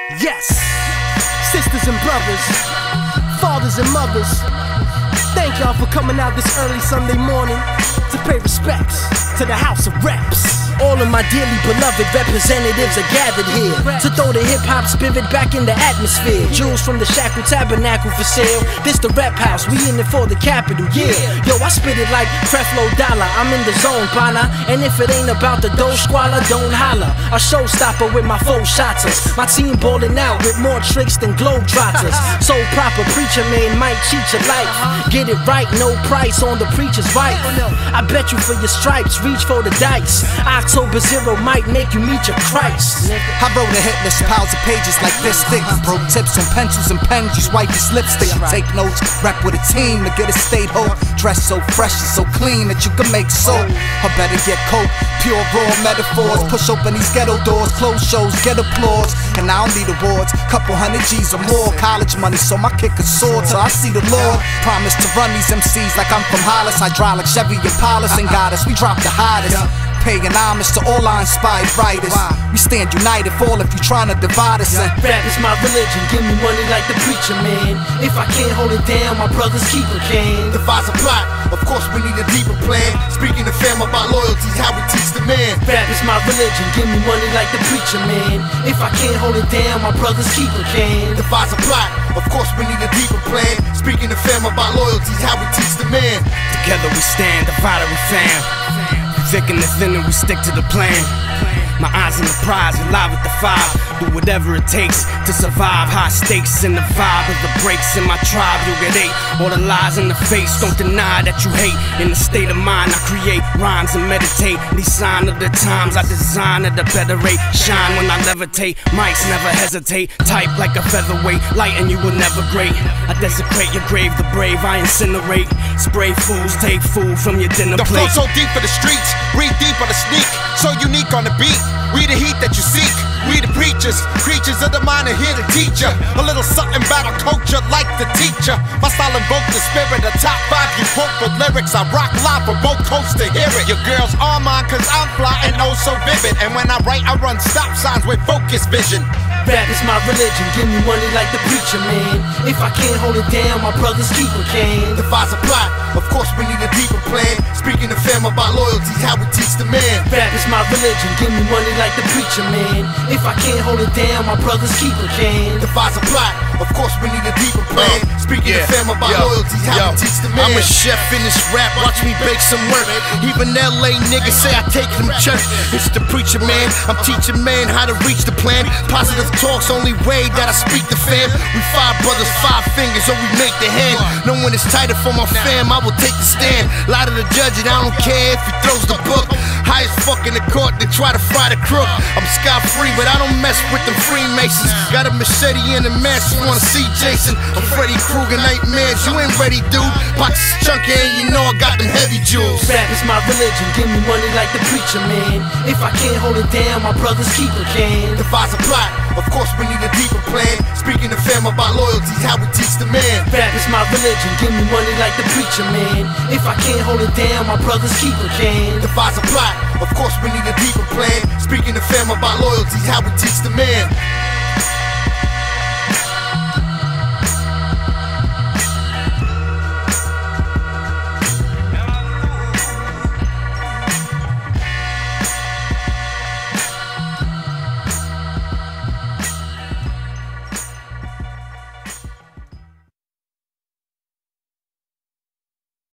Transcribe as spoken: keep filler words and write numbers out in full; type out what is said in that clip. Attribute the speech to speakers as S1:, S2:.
S1: Yes, sisters and brothers, fathers and mothers, thank y'all for coming out this early Sunday morning to pay respects to the House of Reps. All of my dearly beloved representatives are gathered here to throw the hip-hop spirit back in the atmosphere. Jewels from the Shackle Tabernacle for sale. This the Rep House, we in it for the capital, yeah. Yo, I spit it like Creflo Dollar, I'm in the zone, pana. And if it ain't about the dough squalor, don't holler. A showstopper with my four shotters. My team ballin' out with more tricks than Globetrotters. So proper, preacher man might cheat your life. Get it right, no price on the preacher's wife. I bet you for your stripes, reach for the dice. October zero might make you meet your Christ.
S2: I wrote a hit list, piles of pages like this thick. Broke tips on pencils and pens, you swipe this lipstick. Take notes, rap with a team to get a state hope. Dress so fresh and so clean that you can make soap. I better get coke, pure raw metaphors. Push open these ghetto doors, close shows, get applause. And I don't need awards, couple hundred G's or more. College money, so my kick is sword till I see the Lord. Promise to run these M Cs like I'm from Hollis. Hydraulic, Chevy, Impalas, and got us, we drop the hottest. Paying homage to all our inspired writers. We stand united, fall if you tryna divide us. And
S1: rap is my religion, give me money like the preacher man. If I can't hold it down, my brother's keeper can.
S3: Devise a plot, of course we need a deeper plan. Speaking to fam about loyalties, how we teach the man.
S1: Rap is my religion, give me money like the preacher man. If I can't hold it down, my brother's keeper can.
S3: Devise a plot, of course we need a deeper plan. Speaking to fam about loyalties, how we teach the man.
S4: Together we stand, divided we fam. Thick and the thin and we stick to the plan. My eyes on the prize, we live with the five. Do whatever it takes to survive. High stakes in the vibe of the breaks in my tribe. You'll get eight, all the lies in the face. Don't deny that you hate. In the state of mind, I create rhymes and meditate. These signs of the times I design at a better rate. Shine when I levitate, mics never hesitate. Type like a featherweight, light and you will never grate. I desecrate your grave, the brave I incinerate. Spray fools, take food from your dinner
S3: the
S4: plate.
S3: The flow so deep for the streets, breathe deep on the sneak. So unique on the beat, we the heat that you seek. We the preachers, creatures of the mind are here to teach ya. A little something about a culture like the teacher. My style invoke the spirit, the top five you quote for lyrics. I rock live for both coasts to hear it. Your girls are mine cause I'm fly and oh so vivid. And when I write I run stop signs with focus vision.
S1: Rap is my religion, give me money like the preacher man. If I can't hold it down, my brother's keeper can.
S3: Devise a plot, of course we need a deeper plan. Speaking to fam about loyalties, how we teach the man.
S1: Rap is my religion, give me money like the preacher man. If I can't hold it down, my brother's keeper can.
S3: Devise a plot, of course we need a deeper plan. Speaking
S5: yeah.
S3: to fam about
S5: yo,
S3: loyalties, how
S5: yo.
S3: we teach the man.
S5: I'm a chef in this rap, watch me bake some work. Even L A niggas say I take them church. It's the preacher man, I'm teaching man how to reach the plan. Positive talk's only way that I speak to fam. We five brothers, five fingers, or we make the hand. Knowing it's tighter for my fam, I will take the stand. Lie to the judge and I don't care if he throws the book. High as fuck in the court, they try to fry the crook. I'm scot free, but I don't mess with them Freemasons. Got a machete in the mask, you wanna see Jason? I'm Freddy Krueger, nightmares, you ain't ready, dude. Pockets chunky and you know I got them heavy jewels.
S1: Rap is my religion, give me money like the preacher man. If I can't hold it down, my brother's keeper can.
S3: Devise a plot, of course we need a deeper plan. Speaking to fam about loyalties, how we teach the man.
S1: Rap is my religion, give me money like the preacher man. If I can't hold it down, my brother's keeper can.
S3: Devise a plot, of course we need a deeper plan. Speaking to fam about loyalties, how we teach the man.